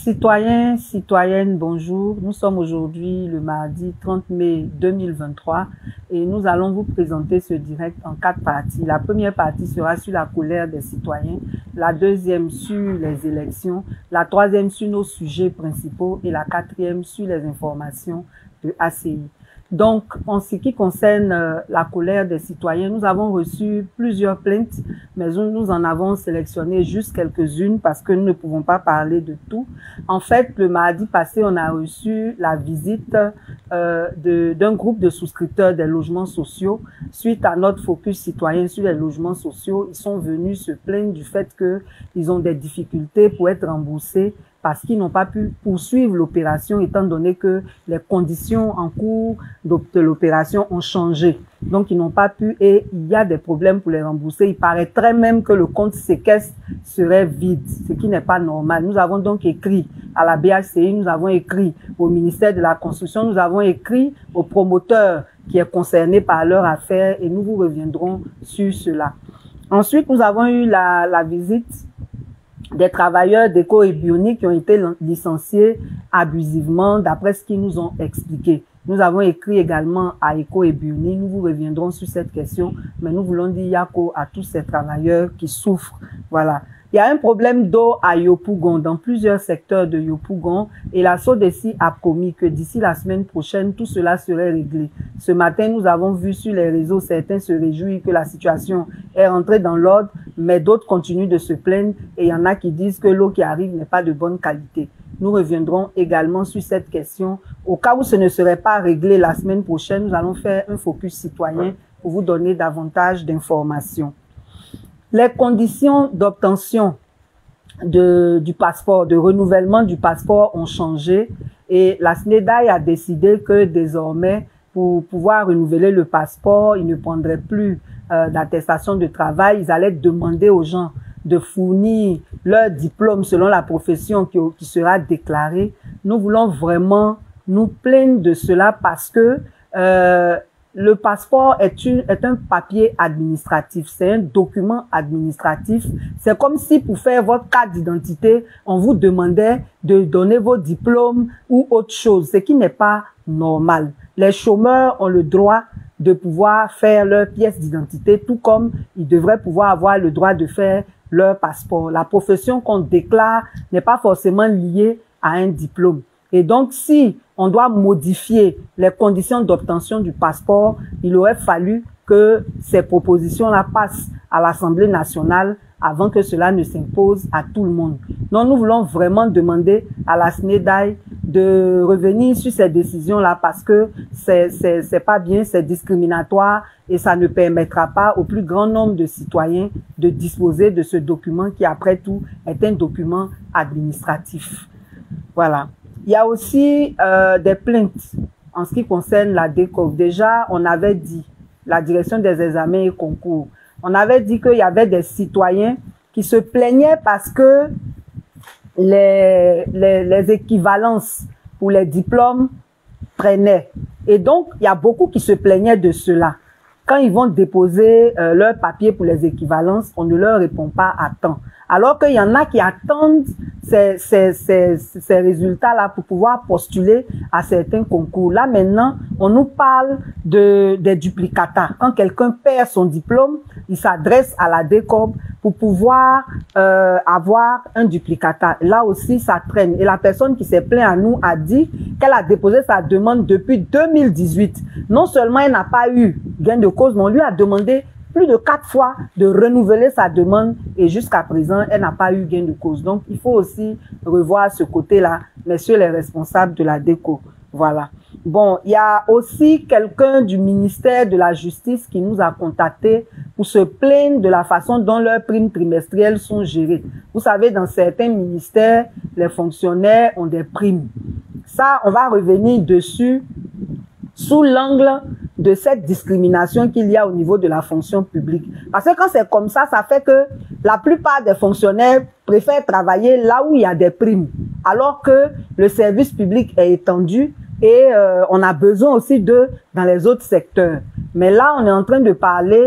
Citoyens, citoyennes, bonjour. Nous sommes aujourd'hui le mardi 30 mai 2023 et nous allons vous présenter ce direct en 4 parties. La première partie sera sur la colère des citoyens, la deuxième sur les élections, la troisième sur nos sujets principaux et la quatrième sur les informations de ACI. Donc, en ce qui concerne la colère des citoyens, nous avons reçu plusieurs plaintes, mais nous en avons sélectionné juste quelques-unes parce que nous ne pouvons pas parler de tout. En fait, le mardi passé, on a reçu la visite d'un groupe de souscripteurs des logements sociaux. Suite à notre focus citoyen sur les logements sociaux, ils sont venus se plaindre du fait qu'ils ont des difficultés pour être remboursés parce qu'ils n'ont pas pu poursuivre l'opération étant donné que les conditions en cours de l'opération ont changé. Donc, ils n'ont pas pu et il y a des problèmes pour les rembourser. Il paraîtrait même que le compte séquestre serait vide, ce qui n'est pas normal. Nous avons donc écrit à la BHCI, nous avons écrit au ministère de la Construction, nous avons écrit au promoteur qui est concerné par leur affaire et nous vous reviendrons sur cela. Ensuite, nous avons eu la visite des travailleurs d'Eco et Bionic qui ont été licenciés abusivement d'après ce qu'ils nous ont expliqué. Nous avons écrit également à Eco et Bionic, nous vous reviendrons sur cette question, mais nous voulons dire yako à tous ces travailleurs qui souffrent. Voilà. Il y a un problème d'eau à Yopougon, dans plusieurs secteurs de Yopougon, et la SODECI a promis que d'ici la semaine prochaine, tout cela serait réglé. Ce matin, nous avons vu sur les réseaux, certains se réjouissent que la situation est rentrée dans l'ordre, mais d'autres continuent de se plaindre, et il y en a qui disent que l'eau qui arrive n'est pas de bonne qualité. Nous reviendrons également sur cette question. Au cas où ce ne serait pas réglé la semaine prochaine, nous allons faire un focus citoyen pour vous donner davantage d'informations. Les conditions d'obtention du passeport, de renouvellement du passeport ont changé et la SNEDAI a décidé que désormais, pour pouvoir renouveler le passeport, ils ne prendraient plus d'attestation de travail. Ils allaient demander aux gens de fournir leur diplôme selon la profession qui sera déclarée. Nous voulons vraiment nous plaindre de cela parce que le passeport est un papier administratif, c'est un document administratif. C'est comme si pour faire votre carte d'identité, on vous demandait de donner vos diplômes ou autre chose, ce qui n'est pas normal. Les chômeurs ont le droit de pouvoir faire leur pièce d'identité, tout comme ils devraient pouvoir avoir le droit de faire leur passeport. La profession qu'on déclare n'est pas forcément liée à un diplôme. Et donc, si on doit modifier les conditions d'obtention du passeport, il aurait fallu que ces propositions-là passent à l'Assemblée nationale avant que cela ne s'impose à tout le monde. Donc, nous voulons vraiment demander à la SNEDAI de revenir sur ces décisions-là parce que c'est pas bien, c'est discriminatoire et ça ne permettra pas au plus grand nombre de citoyens de disposer de ce document qui, après tout, est un document administratif. Voilà. Il y a aussi des plaintes en ce qui concerne la DECOB. Déjà, on avait dit, la direction des examens et concours, on avait dit qu'il y avait des citoyens qui se plaignaient parce que les équivalences pour les diplômes traînaient. Et donc, il y a beaucoup qui se plaignaient de cela. Quand ils vont déposer leur papier pour les équivalences, on ne leur répond pas à temps. Alors qu'il y en a qui attendent ces résultats-là pour pouvoir postuler à certains concours. Là, maintenant, on nous parle des duplicata. Quand quelqu'un perd son diplôme, il s'adresse à la DECOB pour pouvoir avoir un duplicata. Là aussi, ça traîne. Et la personne qui s'est plainte à nous a dit qu'elle a déposé sa demande depuis 2018. Non seulement elle n'a pas eu gain de cause, mais on lui a demandé plus de 4 fois de renouveler sa demande et jusqu'à présent, elle n'a pas eu gain de cause. Donc, il faut aussi revoir ce côté-là, messieurs les responsables de la DECO. Voilà. Bon, il y a aussi quelqu'un du ministère de la Justice qui nous a contactés pour se plaindre de la façon dont leurs primes trimestrielles sont gérées. Vous savez, dans certains ministères, les fonctionnaires ont des primes. Ça, on va revenir dessus sous l'angle de cette discrimination qu'il y a au niveau de la fonction publique. Parce que quand c'est comme ça fait que la plupart des fonctionnaires préfèrent travailler là où il y a des primes, alors que le service public est étendu et on a besoin aussi d'eux dans les autres secteurs. Mais là, on est en train de parler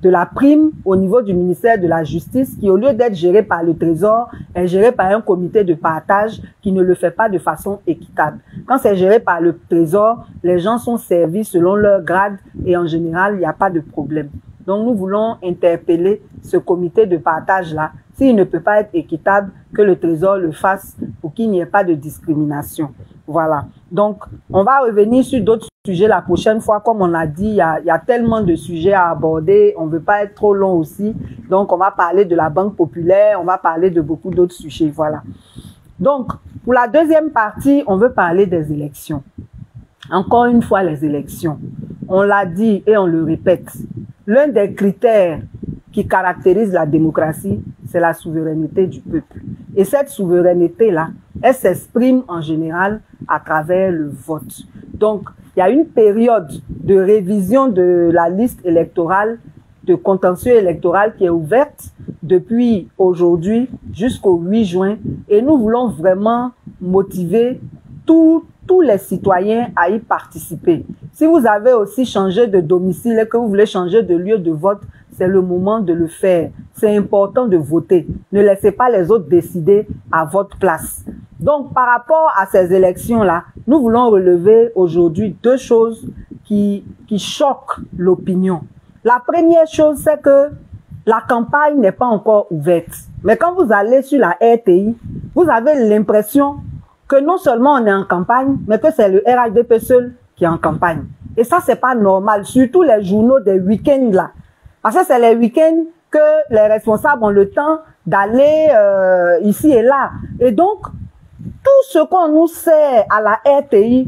de la prime au niveau du ministère de la Justice qui, au lieu d'être géré par le Trésor, est géré par un comité de partage qui ne le fait pas de façon équitable. Quand c'est géré par le Trésor, les gens sont servis selon leur grade et en général, il n'y a pas de problème. Donc, nous voulons interpeller ce comité de partage-là. S'il ne peut pas être équitable, que le Trésor le fasse pour qu'il n'y ait pas de discrimination. Voilà. Donc, on va revenir sur d'autres sujets la prochaine fois. Comme on a dit, il y a tellement de sujets à aborder. On ne veut pas être trop long aussi. Donc, on va parler de la Banque populaire. On va parler de beaucoup d'autres sujets. Voilà. Donc, pour la deuxième partie, on veut parler des élections. Encore une fois, les élections. On l'a dit et on le répète. L'un des critères qui caractérise la démocratie, c'est la souveraineté du peuple. Et cette souveraineté-là, elle s'exprime en général à travers le vote. Donc, il y a une période de révision de la liste électorale, de contentieux électoral qui est ouverte depuis aujourd'hui jusqu'au 8 juin. Et nous voulons vraiment motiver tous les citoyens à y participer. Si vous avez aussi changé de domicile et que vous voulez changer de lieu de vote, c'est le moment de le faire. C'est important de voter. Ne laissez pas les autres décider à votre place. Donc, par rapport à ces élections-là, nous voulons relever aujourd'hui deux choses qui choquent l'opinion. La première chose, c'est que la campagne n'est pas encore ouverte. Mais quand vous allez sur la RTI, vous avez l'impression que non seulement on est en campagne, mais que c'est le RHDP seul qui est en campagne. Et ça, c'est pas normal. Surtout les journaux des week-ends là. Parce que c'est les week-ends que les responsables ont le temps d'aller ici et là. Et donc, tout ce qu'on nous sert à la RTI,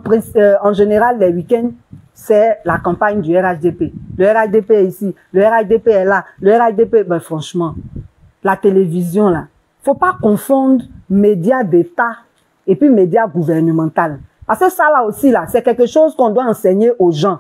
en général les week-ends, c'est la campagne du RHDP. Le RHDP est ici, le RHDP est là, le RHDP, ben franchement, la télévision là, faut pas confondre médias d'État et puis médias gouvernementaux. Parce que ça là aussi là, c'est quelque chose qu'on doit enseigner aux gens.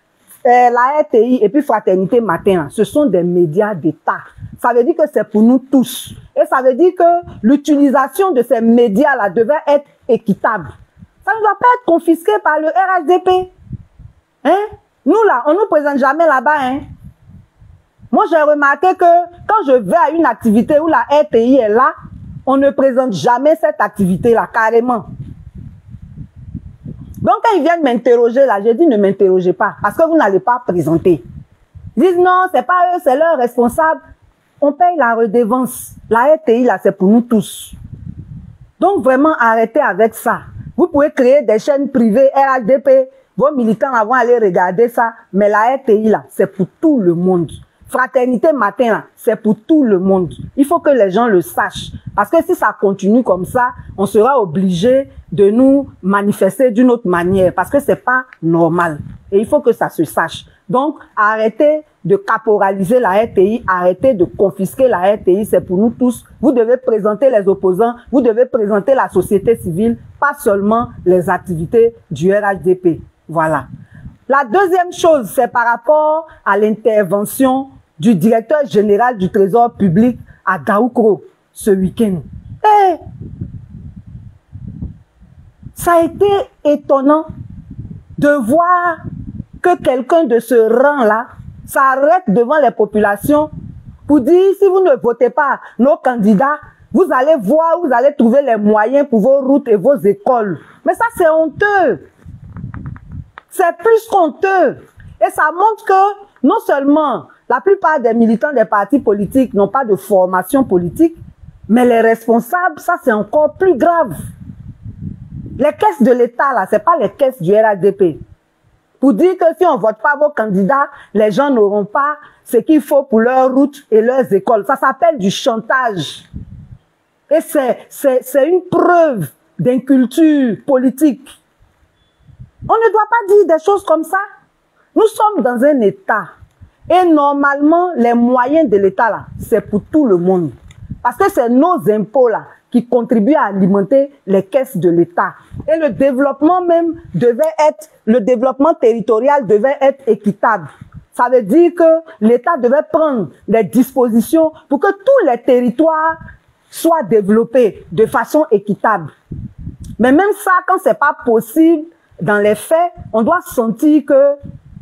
La RTI et puis Fraternité Matin, ce sont des médias d'État. Ça veut dire que c'est pour nous tous. Et ça veut dire que l'utilisation de ces médias-là devait être équitable. Ça ne doit pas être confisqué par le RHDP. Hein? Nous là, on ne nous présente jamais là-bas. Hein? Moi, j'ai remarqué que quand je vais à une activité où la RTI est là, on ne présente jamais cette activité-là, carrément. Donc, quand ils viennent m'interroger, là, j'ai dit ne m'interrogez pas, parce que vous n'allez pas présenter. Ils disent non, c'est pas eux, c'est leur responsable. On paye la redevance. La RTI, là, c'est pour nous tous. Donc, vraiment, arrêtez avec ça. Vous pouvez créer des chaînes privées, RHDP, vos militants vont aller regarder ça, mais la RTI, là, c'est pour tout le monde. Fraternité Matin, là, c'est pour tout le monde. Il faut que les gens le sachent. Parce que si ça continue comme ça, on sera obligé de nous manifester d'une autre manière. Parce que c'est pas normal. Et il faut que ça se sache. Donc, arrêtez de caporaliser la RTI, arrêtez de confisquer la RTI, c'est pour nous tous. Vous devez présenter les opposants, vous devez présenter la société civile, pas seulement les activités du RHDP. Voilà. La deuxième chose, c'est par rapport à l'intervention du directeur général du Trésor public à Gaoukro ce week-end. Et ça a été étonnant de voir que quelqu'un de ce rang-là s'arrête devant les populations pour dire si vous ne votez pas nos candidats, vous allez voir, vous allez trouver les moyens pour vos routes et vos écoles. Mais ça, c'est honteux. C'est plus honteux. Et ça montre que non seulement la plupart des militants des partis politiques n'ont pas de formation politique, mais les responsables, ça c'est encore plus grave. Les caisses de l'État, là, c'est pas les caisses du RHDP. Pour dire que si on vote pas vos candidats, les gens n'auront pas ce qu'il faut pour leurs routes et leurs écoles. Ça s'appelle du chantage. Et c'est une preuve d'inculture politique. On ne doit pas dire des choses comme ça. Nous sommes dans un État. Et normalement, les moyens de l'État, là, c'est pour tout le monde. Parce que c'est nos impôts, là, qui contribuent à alimenter les caisses de l'État. Et le développement même le développement territorial devait être équitable. Ça veut dire que l'État devait prendre des dispositions pour que tous les territoires soient développés de façon équitable. Mais même ça, quand c'est pas possible, dans les faits, on doit sentir que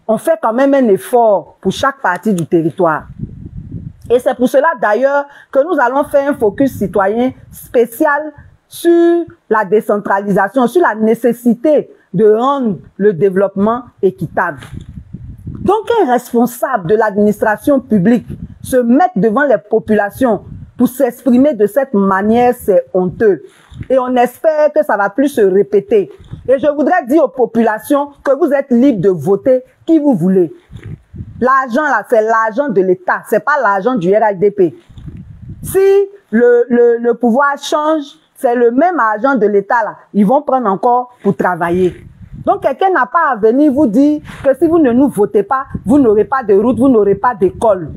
on fait quand même un effort pour chaque partie du territoire. Et c'est pour cela d'ailleurs que nous allons faire un focus citoyen spécial sur la décentralisation, sur la nécessité de rendre le développement équitable. Donc, un responsable de l'administration publique se mettre devant les populations pour s'exprimer de cette manière, c'est honteux. Et on espère que ça va plus se répéter. Et je voudrais dire aux populations que vous êtes libres de voter qui vous voulez. L'argent là, c'est l'argent de l'État, c'est pas l'argent du RHDP. Si le pouvoir change, c'est le même argent de l'État là, ils vont prendre encore pour travailler. Donc quelqu'un n'a pas à venir vous dire que si vous ne nous votez pas, vous n'aurez pas de route, vous n'aurez pas d'école.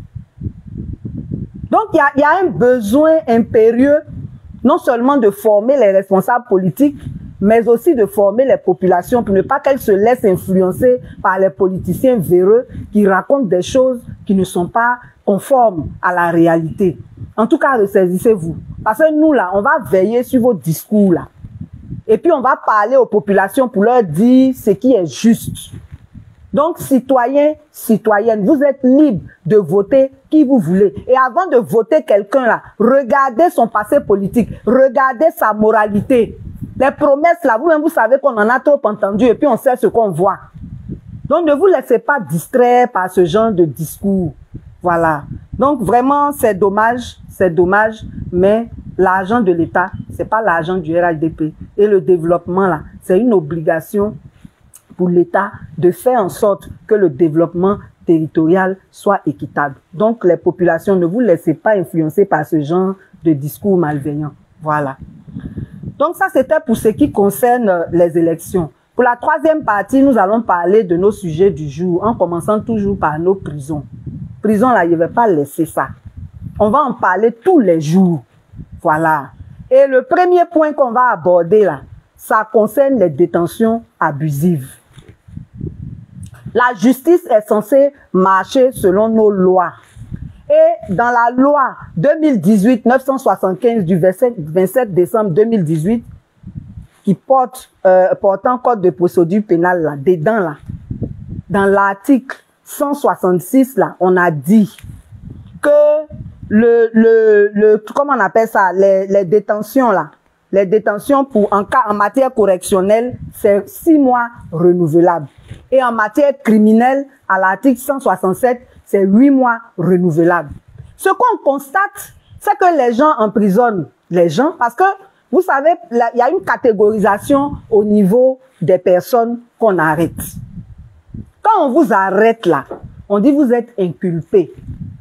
Donc il y a un besoin impérieux, non seulement de former les responsables politiques, mais aussi de former les populations pour ne pas qu'elles se laissent influencer par les politiciens véreux qui racontent des choses qui ne sont pas conformes à la réalité. En tout cas, ressaisissez-vous. Parce que nous, là, on va veiller sur vos discours, là. Et puis, on va parler aux populations pour leur dire ce qui est juste. Donc, citoyens, citoyennes, vous êtes libres de voter qui vous voulez. Et avant de voter quelqu'un, là, regardez son passé politique, regardez sa moralité. Les promesses, là, vous-même, vous savez qu'on en a trop entendu et puis on sait ce qu'on voit. Donc, ne vous laissez pas distraire par ce genre de discours. Voilà. Donc, vraiment, c'est dommage, mais l'argent de l'État, c'est pas l'argent du RHDP. Et le développement, là, c'est une obligation pour l'État de faire en sorte que le développement territorial soit équitable. Donc, les populations, ne vous laissez pas influencer par ce genre de discours malveillants. Voilà. Donc, ça, c'était pour ce qui concerne les élections. Pour la troisième partie, nous allons parler de nos sujets du jour, en commençant toujours par nos prisons. Prison, là, je ne vais pas laisser ça. On va en parler tous les jours. Voilà. Et le premier point qu'on va aborder, là, ça concerne les détentions abusives. La justice est censée marcher selon nos lois. Et dans la loi 2018-975 du 27 décembre 2018, qui portant code de procédure pénale, là, dedans, là, dans l'article 166, là, on a dit que comment on appelle ça, les détentions, là, les détentions en matière correctionnelle, c'est 6 mois renouvelables. Et en matière criminelle, à l'article 167, c'est 8 mois renouvelables. Ce qu'on constate, c'est que les gens emprisonnent les gens parce que, vous savez, il y a une catégorisation au niveau des personnes qu'on arrête. Quand on vous arrête là, on dit vous êtes inculpé.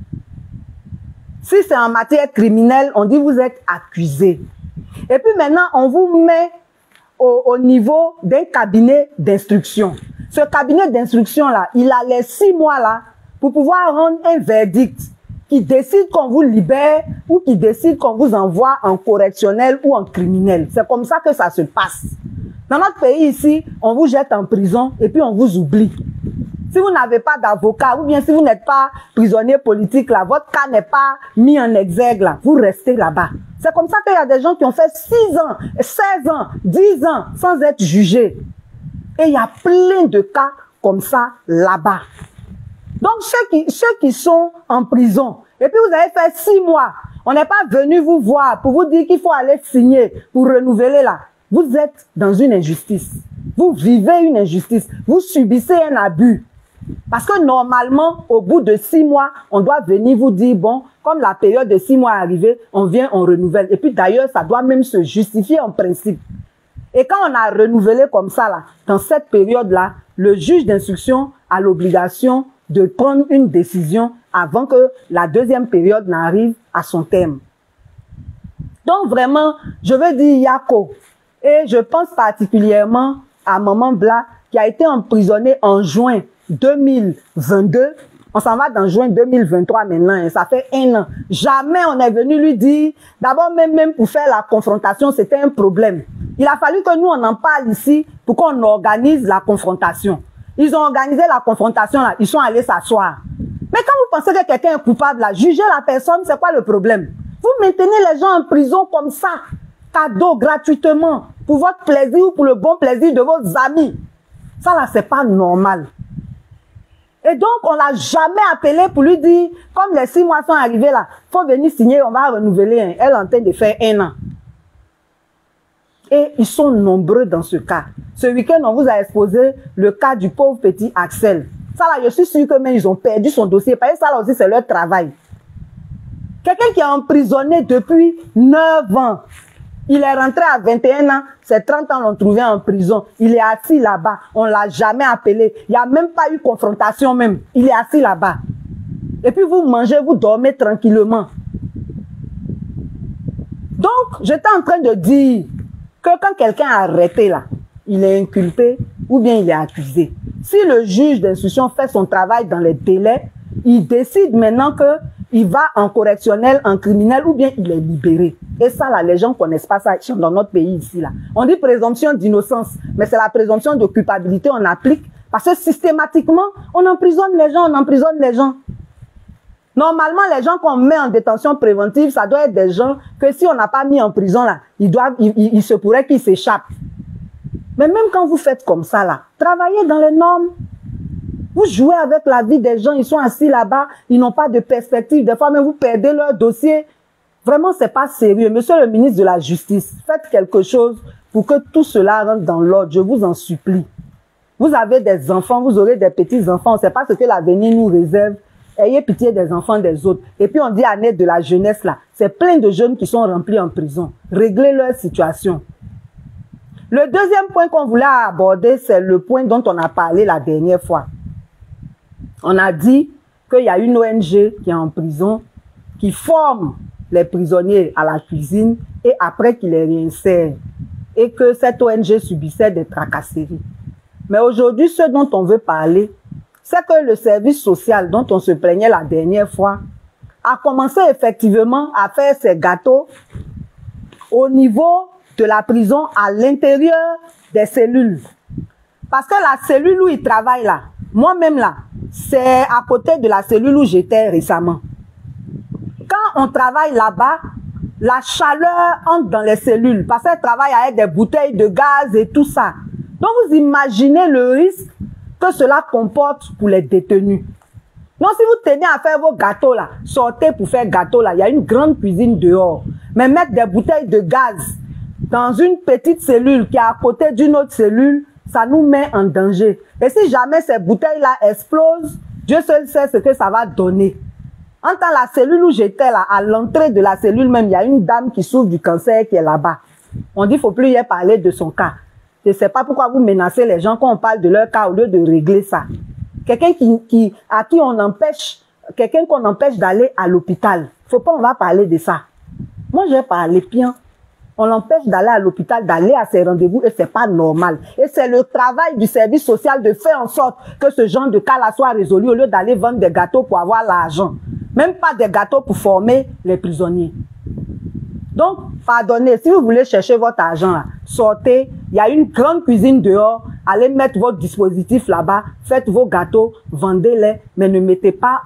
Si c'est en matière criminelle, on dit vous êtes accusé. Et puis maintenant, on vous met au niveau d'un cabinet d'instruction. Ce cabinet d'instruction là, il a les 6 mois là pour pouvoir rendre un verdict qui décide qu'on vous libère ou qui décide qu'on vous envoie en correctionnel ou en criminel. C'est comme ça que ça se passe. Dans notre pays ici, on vous jette en prison et puis on vous oublie. Si vous n'avez pas d'avocat ou bien si vous n'êtes pas prisonnier politique, là, votre cas n'est pas mis en exergue, là, vous restez là-bas. C'est comme ça qu'il y a des gens qui ont fait 6 ans, 16 ans, 10 ans sans être jugés. Et il y a plein de cas comme ça là-bas. Donc, ceux qui sont en prison, et puis vous avez fait 6 mois, on n'est pas venu vous voir pour vous dire qu'il faut aller signer pour renouveler là. Vous êtes dans une injustice. Vous vivez une injustice. Vous subissez un abus. Parce que normalement, au bout de 6 mois, on doit venir vous dire, bon, comme la période de 6 mois est arrivée, on vient, on renouvelle. Et puis d'ailleurs, ça doit même se justifier en principe. Et quand on a renouvelé comme ça, là, dans cette période-là, le juge d'instruction a l'obligation de prendre une décision avant que la deuxième période n'arrive à son terme. Donc vraiment, je veux dire Yako. Et je pense particulièrement à Maman Bla, qui a été emprisonnée en juin 2022. On s'en va dans juin 2023 maintenant, et ça fait 1 an. Jamais on est venu lui dire, d'abord même pour faire la confrontation, c'était un problème. Il a fallu que nous on en parle ici pour qu'on organise la confrontation. Ils ont organisé la confrontation là, ils sont allés s'asseoir. Mais quand vous pensez que quelqu'un est coupable là, jugez la personne, c'est quoi le problème? Vous maintenez les gens en prison comme ça, cadeau, gratuitement, pour votre plaisir ou pour le bon plaisir de vos amis. Ça là, c'est pas normal. Et donc, on l'a jamais appelé pour lui dire, comme les 6 mois sont arrivés là, faut venir signer, on va renouveler. Hein. Elle est en train de faire 1 an. Et ils sont nombreux dans ce cas. Ce week-end, on vous a exposé le cas du pauvre petit Axel. Ça là, je suis sûr que même ils ont perdu son dossier, parce que ça là aussi, c'est leur travail. Quelqu'un qui est emprisonné depuis 9 ans. Il est rentré à 21 ans, ses 30 ans l'ont trouvé en prison. Il est assis là-bas, on ne l'a jamais appelé. Il n'y a même pas eu confrontation même. Il est assis là-bas. Et puis vous mangez, vous dormez tranquillement. Donc, j'étais en train de dire que quand quelqu'un est arrêté là, il est inculpé ou bien il est accusé. Si le juge d'instruction fait son travail dans les délais, il décide maintenant que il va en correctionnel, en criminel, ou bien il est libéré. Et ça, là, les gens ne connaissent pas ça dans notre pays ici, là. On dit présomption d'innocence, mais c'est la présomption de culpabilité on applique, parce que systématiquement, on emprisonne les gens, on emprisonne les gens. Normalement, les gens qu'on met en détention préventive, ça doit être des gens que si on n'a pas mis en prison, là, il se pourrait qu'ils s'échappent. Mais même quand vous faites comme ça, là, travaillez dans les normes. Vous jouez avec la vie des gens, ils sont assis là-bas, ils n'ont pas de perspective. Des fois, même vous perdez leur dossier. Vraiment, c'est pas sérieux. Monsieur le ministre de la Justice, faites quelque chose pour que tout cela rentre dans l'ordre. Je vous en supplie. Vous avez des enfants, vous aurez des petits-enfants. On ne sait pas ce que l'avenir nous réserve. Ayez pitié des enfants des autres. Et puis, on dit à l'aide de la jeunesse, là. C'est plein de jeunes qui sont remplis en prison. Réglez leur situation. Le deuxième point qu'on voulait aborder, c'est le point dont on a parlé la dernière fois. On a dit qu'il y a une ONG qui est en prison, qui forme les prisonniers à la cuisine et après qui les réinsère. Et que cette ONG subissait des tracasseries. Mais aujourd'hui, ce dont on veut parler, c'est que le service social dont on se plaignait la dernière fois a commencé effectivement à faire ses gâteaux au niveau de la prison à l'intérieur des cellules. Parce que la cellule où il travaille là, moi-même là, c'est à côté de la cellule où j'étais récemment. Quand on travaille là-bas, la chaleur entre dans les cellules parce qu'elle travaille avec des bouteilles de gaz et tout ça. Donc vous imaginez le risque que cela comporte pour les détenus. Donc si vous tenez à faire vos gâteaux là, sortez pour faire gâteau là, il y a une grande cuisine dehors. Mais mettre des bouteilles de gaz dans une petite cellule qui est à côté d'une autre cellule, ça nous met en danger. Et si jamais ces bouteilles-là explosent, Dieu seul sait ce que ça va donner. En tant la cellule où j'étais là, à l'entrée de la cellule même, il y a une dame qui souffre du cancer qui est là-bas. On dit qu'il ne faut plus y parler de son cas. Je ne sais pas pourquoi vous menacez les gens quand on parle de leur cas au lieu de régler ça. Quelqu'un à qui on empêche, quelqu'un qu'on empêche d'aller à l'hôpital. Faut pas, on va parler de ça. Moi, j'ai parlé bien. On l'empêche d'aller à l'hôpital, d'aller à ses rendez-vous et c'est pas normal. Et c'est le travail du service social de faire en sorte que ce genre de cas-là soit résolu au lieu d'aller vendre des gâteaux pour avoir l'argent. Même pas des gâteaux pour former les prisonniers. Donc, pardonnez, si vous voulez chercher votre argent, là, sortez, il y a une grande cuisine dehors, allez mettre votre dispositif là-bas, faites vos gâteaux, vendez-les, mais ne mettez pas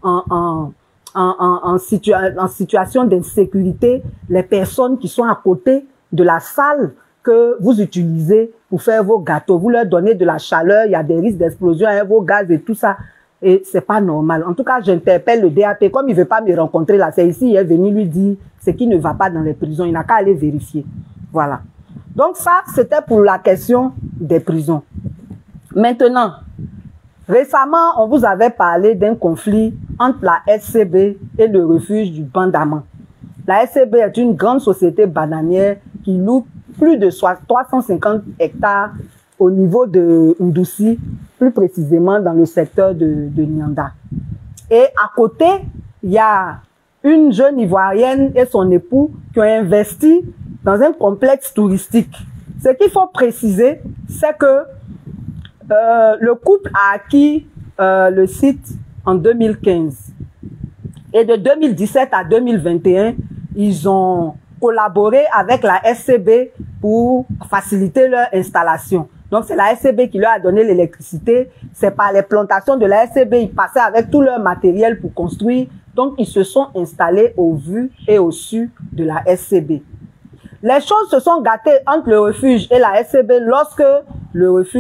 en situation d'insécurité les personnes qui sont à côté de la salle que vous utilisez pour faire vos gâteaux. Vous leur donnez de la chaleur, il y a des risques d'explosion avec vos gaz et tout ça. Et c'est pas normal. En tout cas, j'interpelle le DAP. Comme il veut pas me rencontrer là, c'est ici, il est venu lui dire ce qui ne va pas dans les prisons. Il n'a qu'à aller vérifier. Voilà. Donc ça, c'était pour la question des prisons. Maintenant, récemment, on vous avait parlé d'un conflit entre la SCB et le refuge du Bandama. La SCB est une grande société bananière qui loue plus de 350 hectares au niveau de Ndoussi, plus précisément dans le secteur de Nianda. Et à côté, il y a une jeune Ivoirienne et son époux qui ont investi dans un complexe touristique. Ce qu'il faut préciser, c'est que le couple a acquis le site en 2015. Et de 2017 à 2021, ils ont collaboré avec la SCB pour faciliter leur installation. Donc, c'est la SCB qui leur a donné l'électricité. C'est par les plantations de la SCB, ils passaient avec tout leur matériel pour construire. Donc, ils se sont installés au vu et au su de la SCB. Les choses se sont gâtées entre le refuge et la SCB lorsque le refuge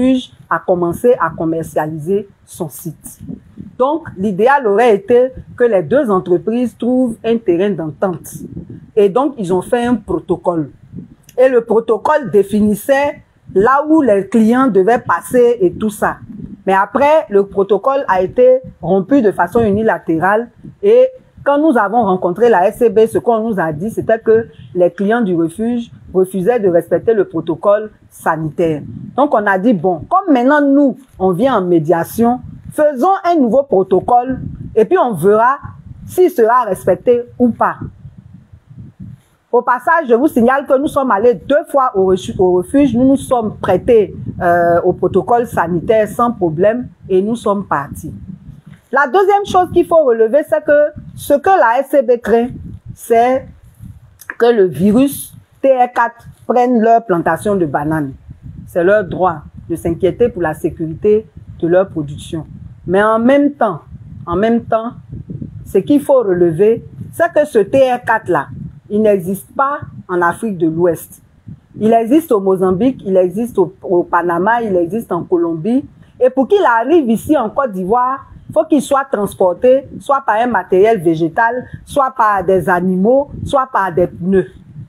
a commencé à commercialiser son site. Donc, l'idéal aurait été que les deux entreprises trouvent un terrain d'entente. Et donc, ils ont fait un protocole. Et le protocole définissait là où les clients devaient passer et tout ça. Mais après, le protocole a été rompu de façon unilatérale et quand nous avons rencontré la SCB, ce qu'on nous a dit, c'était que les clients du refuge refusaient de respecter le protocole sanitaire. Donc, on a dit, bon, comme maintenant nous, on vient en médiation, faisons un nouveau protocole et puis on verra s'il sera respecté ou pas. Au passage, je vous signale que nous sommes allés 2 fois au refuge. Nous nous sommes prêtés au protocole sanitaire sans problème et nous sommes partis. La deuxième chose qu'il faut relever, c'est que ce que la SCB craint, c'est que le virus TR4 prenne leur plantation de bananes. C'est leur droit de s'inquiéter pour la sécurité de leur production. Mais en même temps, ce qu'il faut relever, c'est que ce TR4-là, il n'existe pas en Afrique de l'Ouest. Il existe au Mozambique, il existe au Panama, il existe en Colombie. Et pour qu'il arrive ici en Côte d'Ivoire, il faut qu'il soit transporté soit par un matériel végétal, soit par des animaux, soit par des pneus.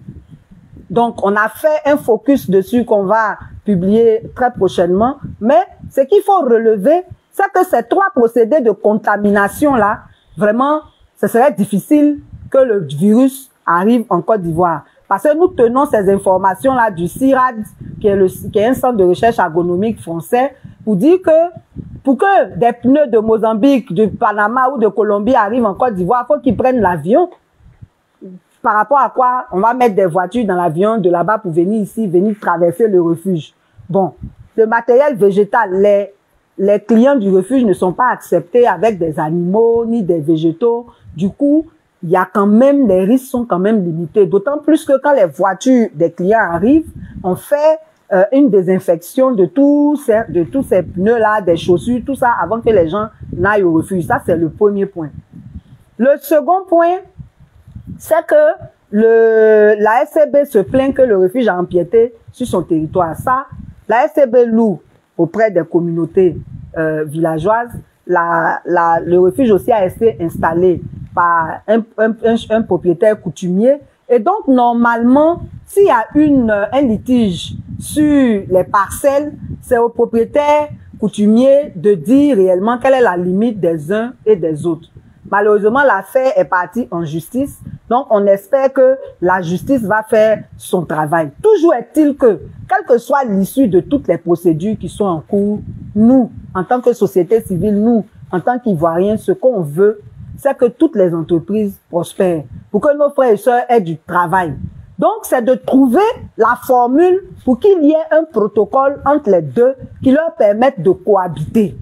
Donc, on a fait un focus dessus qu'on va publier très prochainement. Mais ce qu'il faut relever, c'est que ces 3 procédés de contamination-là, vraiment, ce serait difficile que le virus arrive en Côte d'Ivoire. Parce que nous tenons ces informations-là du CIRAD, qui est un centre de recherche agronomique français, pour dire que pour que des pneus de Mozambique, de Panama ou de Colombie arrivent en Côte d'Ivoire, il faut qu'ils prennent l'avion. Par rapport à quoi on va mettre des voitures dans l'avion de là-bas pour venir ici, venir traverser le refuge. Bon, le matériel végétal, les clients du refuge ne sont pas acceptés avec des animaux ni des végétaux. Du coup, il y a quand même, les risques sont quand même limités. D'autant plus que quand les voitures des clients arrivent, on fait une désinfection de tous ces pneus-là, des chaussures, tout ça, avant que les gens n'aillent au refuge. Ça, c'est le premier point. Le second point, c'est que la SCB se plaint que le refuge a empiété sur son territoire. Ça, la SCB loue auprès des communautés villageoises. Le refuge aussi a été installé par un propriétaire coutumier. Et donc, normalement, s'il y a un litige sur les parcelles, c'est au propriétaire coutumier de dire réellement quelle est la limite des uns et des autres. Malheureusement, l'affaire est partie en justice. Donc, on espère que la justice va faire son travail. Toujours est-il que, quelle que soit l'issue de toutes les procédures qui sont en cours, nous, en tant que société civile, nous, en tant qu'Ivoiriens, ce qu'on veut, c'est que toutes les entreprises prospèrent, pour que nos frères et sœurs aient du travail. Donc, c'est de trouver la formule pour qu'il y ait un protocole entre les deux qui leur permette de cohabiter.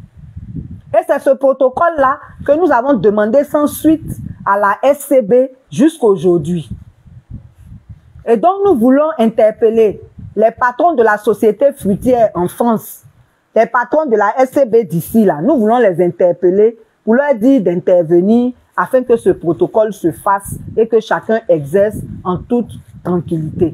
Et c'est ce protocole-là que nous avons demandé sans suite à la SCB jusqu'aujourd'hui. Et donc, nous voulons interpeller les patrons de la société fruitière en France, les patrons de la SCB d'ici, là. Nous voulons les interpeller pour leur dire d'intervenir afin que ce protocole se fasse et que chacun exerce en toute tranquillité.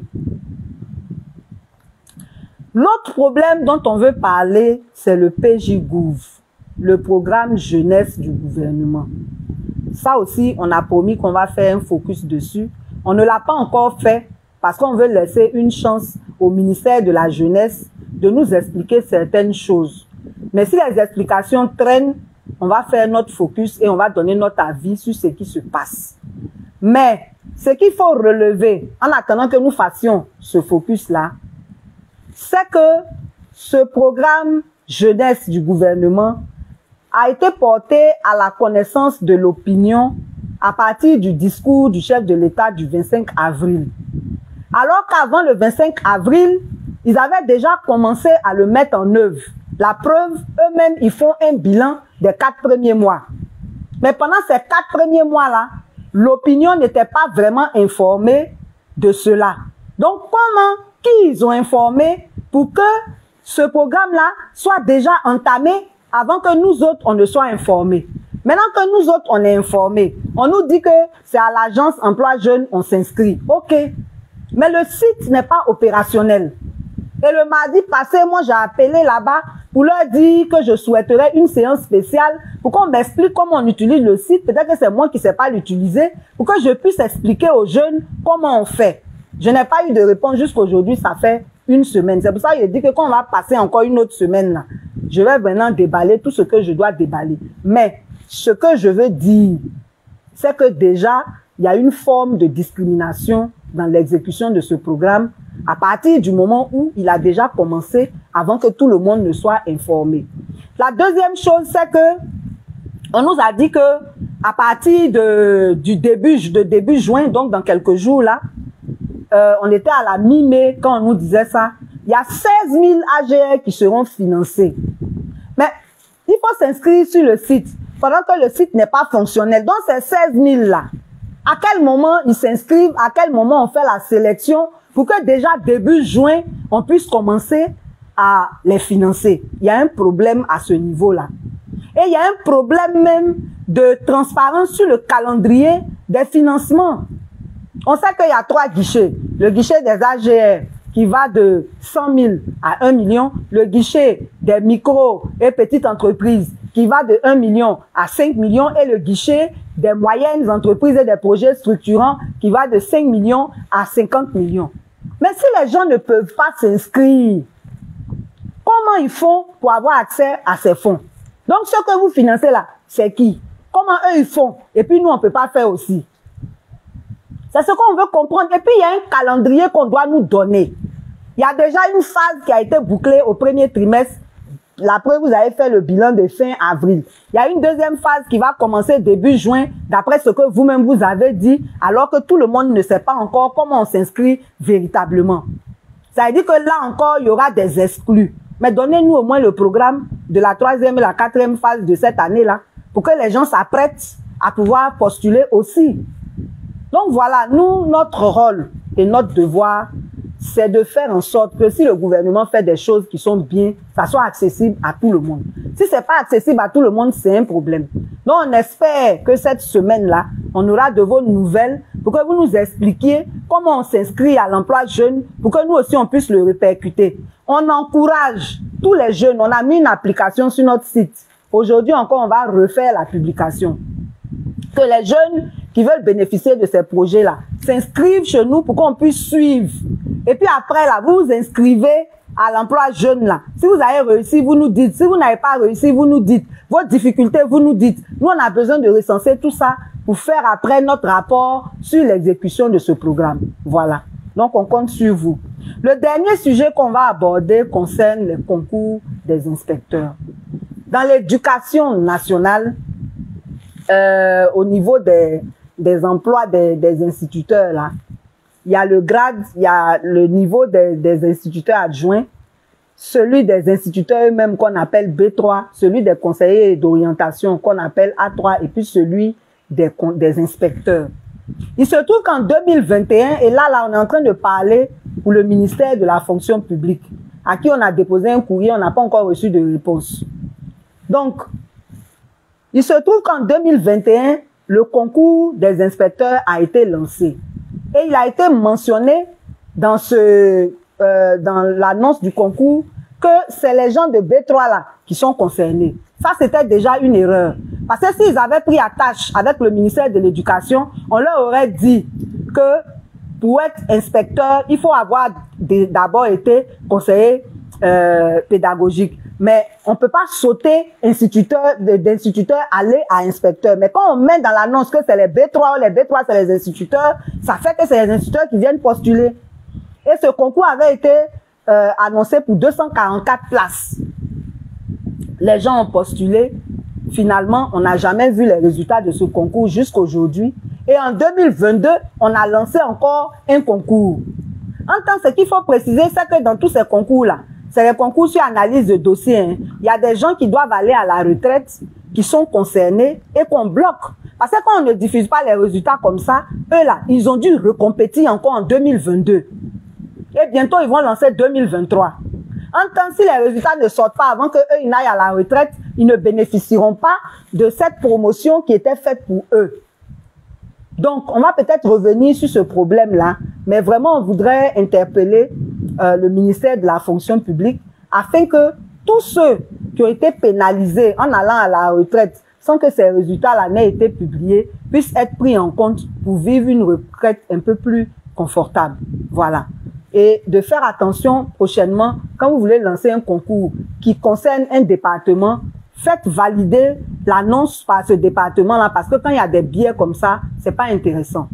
L'autre problème dont on veut parler, c'est le PJ-Gouv, le programme jeunesse du gouvernement. Ça aussi, on a promis qu'on va faire un focus dessus. On ne l'a pas encore fait parce qu'on veut laisser une chance au ministère de la Jeunesse de nous expliquer certaines choses. Mais si les explications traînent, on va faire notre focus et on va donner notre avis sur ce qui se passe. Mais ce qu'il faut relever, en attendant que nous fassions ce focus-là, c'est que ce programme jeunesse du gouvernement a été porté à la connaissance de l'opinion à partir du discours du chef de l'État du 25 avril. Alors qu'avant le 25 avril, ils avaient déjà commencé à le mettre en œuvre. La preuve, eux-mêmes, ils font un bilan des 4 premiers mois. Mais pendant ces 4 premiers mois-là, l'opinion n'était pas vraiment informée de cela. Donc, qui ils ont informé pour que ce programme-là soit déjà entamé avant que nous autres, on ne soit informés? Maintenant que nous autres, on est informés, on nous dit que c'est à l'agence emploi jeune, on s'inscrit. OK. Mais le site n'est pas opérationnel. Et Et le mardi passé, moi, j'ai appelé là-bas pour leur dire que je souhaiterais une séance spéciale pour qu'on m'explique comment on utilise le site. Peut-être que c'est moi qui ne sais pas l'utiliser, pour que je puisse expliquer aux jeunes comment on fait. Je n'ai pas eu de réponse jusqu'à aujourd'hui, ça fait une semaine. C'est pour ça que je dis que quand on va passer encore une autre semaine là, je vais maintenant déballer tout ce que je dois déballer. Mais ce que je veux dire, c'est que déjà, il y a une forme de discrimination dans l'exécution de ce programme à partir du moment où il a déjà commencé avant que tout le monde ne soit informé. La deuxième chose, c'est que on nous a dit que à partir du début juin, donc dans quelques jours là, on était à la mi-mai quand on nous disait ça, il y a 16 000 AGR qui seront financés. Mais il faut s'inscrire sur le site pendant que le site n'est pas fonctionnel. Donc ces 16 000 là, à quel moment ils s'inscrivent, à quel moment on fait la sélection pour que déjà début juin, on puisse commencer à les financer. Il y a un problème à ce niveau-là. Et il y a un problème même de transparence sur le calendrier des financements. On sait qu'il y a 3 guichets. Le guichet des AGR qui va de 100 000 à 1 million. Le guichet des micro et petites entreprises qui va de 1 million à 5 millions. Et le guichet des moyennes entreprises et des projets structurants qui va de 5 millions à 50 millions. Mais si les gens ne peuvent pas s'inscrire, comment ils font pour avoir accès à ces fonds? Donc, ce que vous financez là, c'est qui? Comment eux ils font? Et puis nous, on ne peut pas faire aussi. C'est ce qu'on veut comprendre. Et puis, il y a un calendrier qu'on doit nous donner. Il y a déjà une phase qui a été bouclée au premier trimestre. Après, vous avez fait le bilan de fin avril. Il y a une deuxième phase qui va commencer début juin, d'après ce que vous-même vous avez dit, alors que tout le monde ne sait pas encore comment on s'inscrit véritablement. Ça veut dire que là encore, il y aura des exclus. Mais donnez-nous au moins le programme de la 3e et la 4e phase de cette année-là, pour que les gens s'apprêtent à pouvoir postuler aussi. Donc voilà, nous, notre rôle et notre devoir, c'est de faire en sorte que si le gouvernement fait des choses qui sont bien, ça soit accessible à tout le monde. Si c'est pas accessible à tout le monde, c'est un problème. Donc on espère que cette semaine-là, on aura de vos nouvelles pour que vous nous expliquiez comment on s'inscrit à l'emploi jeune, pour que nous aussi on puisse le répercuter. On encourage tous les jeunes, on a mis une application sur notre site. Aujourd'hui encore, on va refaire la publication. Que les jeunes qui veulent bénéficier de ces projets-là s'inscrivent chez nous pour qu'on puisse suivre. Et puis après, là, vous vous inscrivez à l'emploi jeune, là. Si vous avez réussi, vous nous dites. Si vous n'avez pas réussi, vous nous dites. Vos difficultés, vous nous dites. Nous, on a besoin de recenser tout ça pour faire après notre rapport sur l'exécution de ce programme. Voilà. Donc, on compte sur vous. Le dernier sujet qu'on va aborder concerne les concours des inspecteurs. Dans l'éducation nationale, au niveau des emplois des instituteurs, là, il y a le grade, il y a le niveau des instituteurs adjoints, celui des instituteurs eux-mêmes qu'on appelle B3, celui des conseillers d'orientation qu'on appelle A3 et puis celui des inspecteurs. Il se trouve qu'en 2021, et là on est en train de parler pour le ministère de la fonction publique, à qui on a déposé un courrier, on n'a pas encore reçu de réponse. Donc, il se trouve qu'en 2021, le concours des inspecteurs a été lancé. Et il a été mentionné dans l'annonce du concours que c'est les gens de B3 là qui sont concernés. Ça, c'était déjà une erreur. Parce que s'ils avaient pris attache avec le ministère de l'Éducation, on leur aurait dit que pour être inspecteur, il faut avoir d'abord été conseiller pédagogique. Mais on ne peut pas sauter d'instituteur, aller à inspecteur. Mais quand on met dans l'annonce que c'est les B3 ou les B3 c'est les instituteurs, ça fait que c'est les instituteurs qui viennent postuler. Et ce concours avait été annoncé pour 244 places. Les gens ont postulé. Finalement, on n'a jamais vu les résultats de ce concours jusqu'aujourd'hui. Et en 2022, on a lancé encore un concours. En tant que ce qu'il faut préciser, c'est que dans tous ces concours-là, c'est les concours sur analyse de dossier. Hein. Il y a des gens qui doivent aller à la retraite, qui sont concernés et qu'on bloque. Parce que quand on ne diffuse pas les résultats comme ça, eux là, ils ont dû recompétir encore en 2022. Et bientôt, ils vont lancer 2023. En tant que si les résultats ne sortent pas avant qu'eux, ils n'aillent à la retraite, ils ne bénéficieront pas de cette promotion qui était faite pour eux. Donc, on va peut-être revenir sur ce problème-là, mais vraiment, on voudrait interpeller le ministère de la fonction publique afin que tous ceux qui ont été pénalisés en allant à la retraite sans que ces résultats-là n'aient été publiés puissent être pris en compte pour vivre une retraite un peu plus confortable. Voilà. Et de faire attention prochainement, quand vous voulez lancer un concours qui concerne un département, faites valider l'annonce par ce département-là parce que quand il y a des biais comme ça, c'est pas intéressant.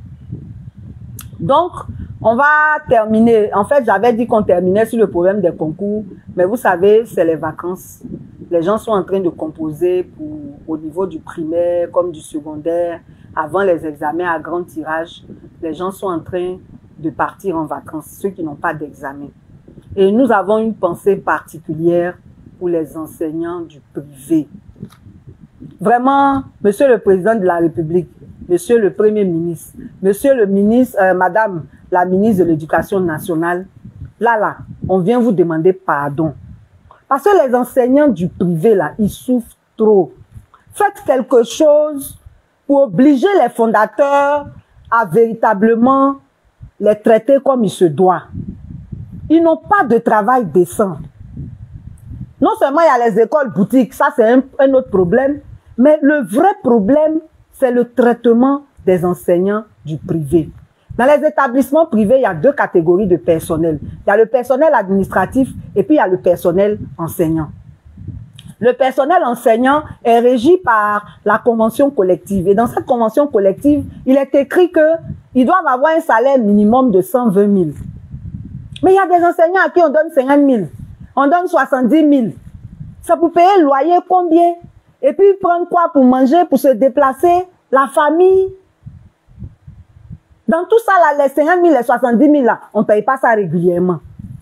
Donc, on va terminer. En fait, j'avais dit qu'on terminait sur le problème des concours, mais vous savez, c'est les vacances. Les gens sont en train de composer au niveau du primaire comme du secondaire. Avant les examens à grand tirage, les gens sont en train de partir en vacances, ceux qui n'ont pas d'examen. Et nous avons une pensée particulière pour les enseignants du privé. Vraiment, Monsieur le Président de la République, Monsieur le Premier ministre, Monsieur le ministre, Madame la ministre de l'Éducation nationale, là, on vient vous demander pardon. Parce que les enseignants du privé, là, ils souffrent trop. Faites quelque chose pour obliger les fondateurs à véritablement les traiter comme il se doit. Ils n'ont pas de travail décent. Non seulement il y a les écoles boutiques, ça c'est un autre problème, mais le vrai problème, c'est le traitement des enseignants du privé. Dans les établissements privés, il y a deux catégories de personnel. Il y a le personnel administratif et puis il y a le personnel enseignant. Le personnel enseignant est régi par la convention collective. Et dans cette convention collective, il est écrit qu'ils doivent avoir un salaire minimum de 120 000. Mais il y a des enseignants à qui on donne 50 000. On donne 70 000. Ça pour payer le loyer combien? Et puis prendre quoi pour manger, pour se déplacer? La famille? Dans tout ça, là, les 50 000, les 70 000, là, on ne paye pas ça régulièrement.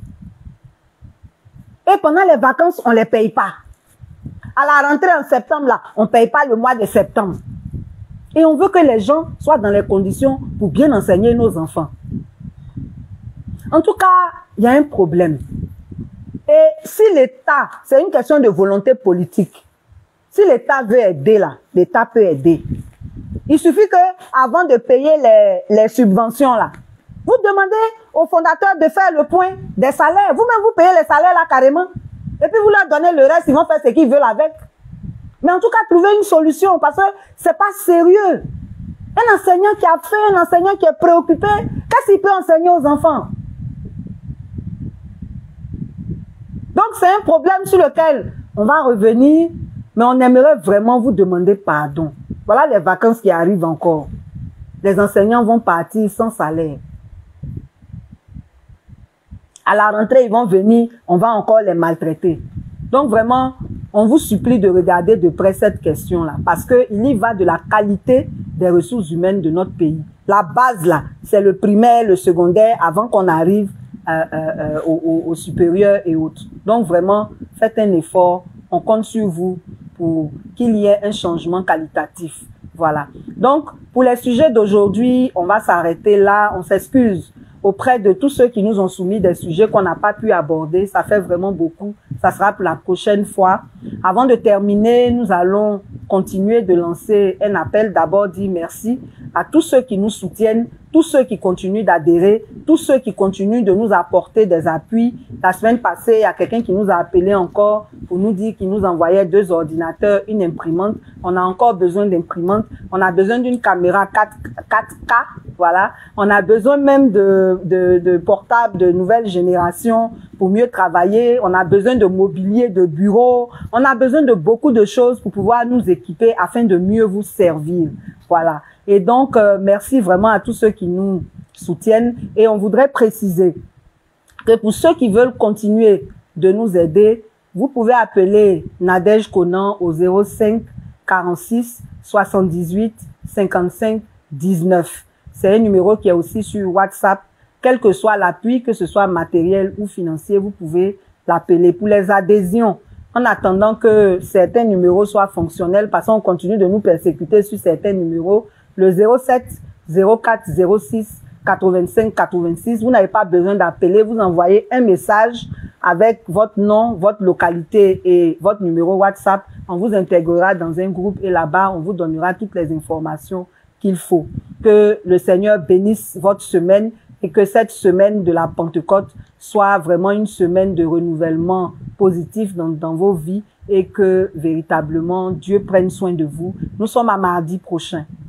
Et pendant les vacances, on ne les paye pas. À la rentrée en septembre, là, on ne paye pas le mois de septembre. Et on veut que les gens soient dans les conditions pour bien enseigner nos enfants. En tout cas, il y a un problème. Et si l'État, c'est une question de volonté politique, si l'État veut aider là, l'État peut aider. Il suffit que, avant de payer les subventions là, vous demandez aux fondateurs de faire le point des salaires. Vous-même, vous payez les salaires là carrément. Et puis vous leur donnez le reste, ils vont faire ce qu'ils veulent avec. Mais en tout cas, trouver une solution parce que c'est pas sérieux. Un enseignant qui a fait, un enseignant qui est préoccupé, qu'est-ce qu'il peut enseigner aux enfants? Donc c'est un problème sur lequel on va revenir, mais on aimerait vraiment vous demander pardon. Voilà les vacances qui arrivent encore. Les enseignants vont partir sans salaire. À la rentrée, ils vont venir, on va encore les maltraiter. Donc vraiment, on vous supplie de regarder de près cette question-là, parce qu'il y va de la qualité des ressources humaines de notre pays. La base là, c'est le primaire, le secondaire, avant qu'on arrive au supérieur et autres. Donc vraiment, faites un effort, on compte sur vous pour qu'il y ait un changement qualitatif. Voilà. Donc, pour les sujets d'aujourd'hui, on va s'arrêter là, on s'excuse auprès de tous ceux qui nous ont soumis des sujets qu'on n'a pas pu aborder. Ça fait vraiment beaucoup. Ça sera pour la prochaine fois. Avant de terminer, nous allons continuer de lancer un appel. D'abord, dire merci à tous ceux qui nous soutiennent, tous ceux qui continuent d'adhérer, tous ceux qui continuent de nous apporter des appuis. La semaine passée, il y a quelqu'un qui nous a appelé encore pour nous dire qu'il nous envoyait 2 ordinateurs, une imprimante. On a encore besoin d'imprimantes. On a besoin d'une caméra 4K. Voilà. On a besoin même de portables de nouvelle génération pour mieux travailler. On a besoin de mobilier de bureau. On a besoin de beaucoup de choses pour pouvoir nous équiper afin de mieux vous servir. Voilà. Et donc, merci vraiment à tous ceux qui nous soutiennent. Et on voudrait préciser que pour ceux qui veulent continuer de nous aider, vous pouvez appeler Nadège Conan au 05 46 78 55 19. C'est un numéro qui est aussi sur WhatsApp. Quel que soit l'appui, que ce soit matériel ou financier, vous pouvez l'appeler. Pour les adhésions, en attendant que certains numéros soient fonctionnels, parce qu'on continue de nous persécuter sur certains numéros, le 07 04 06 85 86, vous n'avez pas besoin d'appeler, vous envoyez un message avec votre nom, votre localité et votre numéro WhatsApp. On vous intégrera dans un groupe et là-bas, on vous donnera toutes les informations qu'il faut. Que le Seigneur bénisse votre semaine, et que cette semaine de la Pentecôte soit vraiment une semaine de renouvellement positif dans vos vies et que véritablement Dieu prenne soin de vous. Nous sommes à mardi prochain.